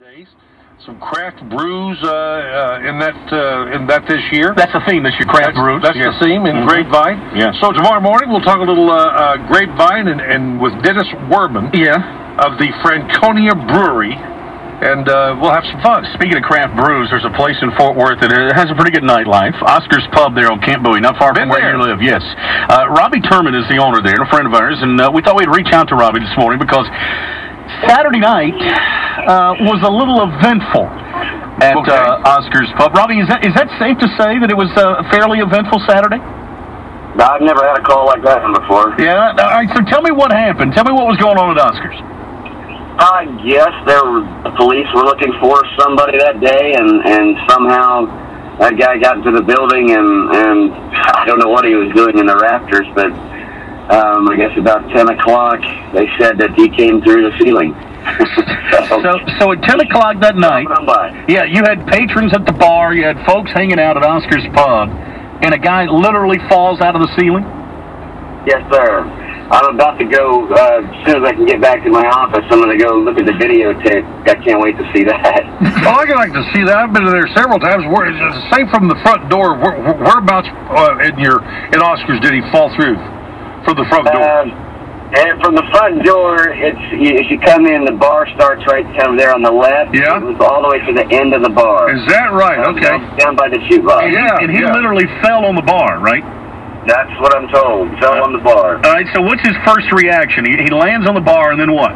days. Some craft brews in that this year. That's the theme this year, craft brews. That's the theme in Grapevine. Yeah. So tomorrow morning we'll talk a little Grapevine and with Dennis Werman. Yeah. Of the Franconia Brewery. And we'll have some fun. Speaking of craft brews, there's a place in Fort Worth that has a pretty good nightlife. Oscar's Pub there on Camp Bowie, not far from where you live. Yes. Robbie Turman is the owner there, a friend of ours, and we thought we'd reach out to Robbie this morning because Saturday night was a little eventful at Oscar's Pub. Robbie, is that safe to say that it was a fairly eventful Saturday? No, I've never had a call like that one before. Yeah? All right, so tell me what happened. Tell me what was going on at Oscar's. I guess the police were looking for somebody that day, and somehow that guy got into the building, and I don't know what he was doing in the rafters, but I guess about 10 o'clock, they said that he came through the ceiling. So at 10 o'clock that night, yeah, you had patrons at the bar, you had folks hanging out at Oscar's Pub, and a guy literally falls out of the ceiling? Yes, sir. I'm about to go, as soon as I can get back to my office, I'm going to go look at the videotape. I can't wait to see that. Oh, I'd like to see that. I've been there several times. Say from the front door, whereabouts in Oscar's did he fall through from the front door? And from the front door, as you come in, the bar starts right kind of there on the left. Yeah. It was all the way to the end of the bar. Is that right? Okay. Down by the jukebox. Yeah. And he literally fell on the bar, right? That's what I'm told. Fell on the bar. All right, so what's his first reaction? He lands on the bar, and then what?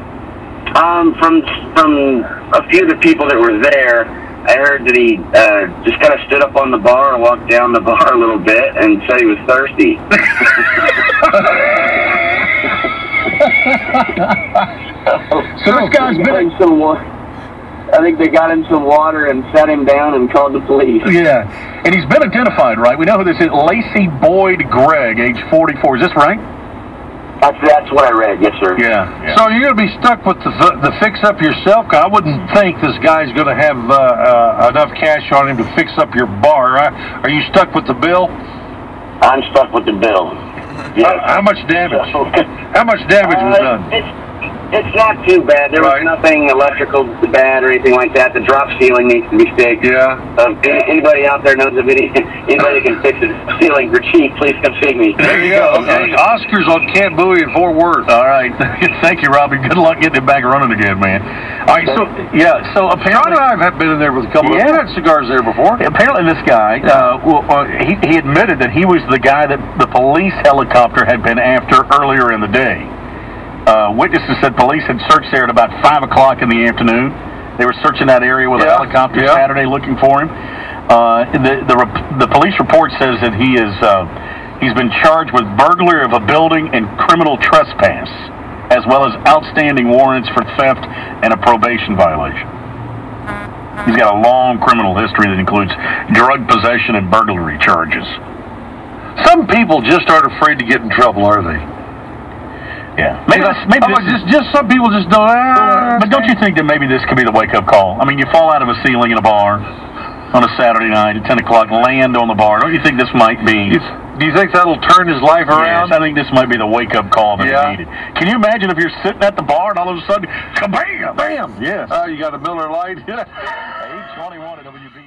From a few of the people that were there, I heard that he just kind of stood up on the bar and walked down the bar a little bit and said he was thirsty. So this guy's been... I think they got him some water and sat him down and called the police. Yeah. And he's been identified, right? We know who this is. Lacey Boyd Gregg, age 44. Is this right? That's what I read, yes, sir. Yeah. So you're going to be stuck with the fix-up yourself? I wouldn't think this guy's going to have enough cash on him to fix up your bar. Are you stuck with the bill? I'm stuck with the bill. Yes. How much damage? How much damage was done? It's not too bad. There was nothing electrical bad or anything like that. The drop ceiling needs to be fixed. Yeah. Anybody out there knows anybody can fix the ceiling for cheap, please come see me. There you go. Okay. Oscar's on Camp Bowie in Fort Worth. All right. Thank you, Robbie. Good luck getting it back running again, man. All right. So, yeah. So apparently, John and I have been in there with a couple of had cigars there before. Apparently, this guy, he admitted that he was the guy that the police helicopter had been after earlier in the day. Witnesses said police had searched there at about 5 o'clock in the afternoon. They were searching that area with a helicopter Saturday looking for him. The police report says that he's been charged with burglary of a building and criminal trespass, as well as outstanding warrants for theft and a probation violation. He's got a long criminal history that includes drug possession and burglary charges. Some people just aren't afraid to get in trouble, are they? Yeah, maybe just some people just don't. But don't you think that maybe this could be the wake-up call? I mean, you fall out of a ceiling in a bar on a Saturday night at 10 o'clock, land on the bar. Don't you think this might be? Do you think that'll turn his life around? Yes, I think this might be the wake-up call that he needed. Can you imagine if you're sitting at the bar and all of a sudden, kabam, bam? Yes. You got a Miller Lite. 8:21 at WB.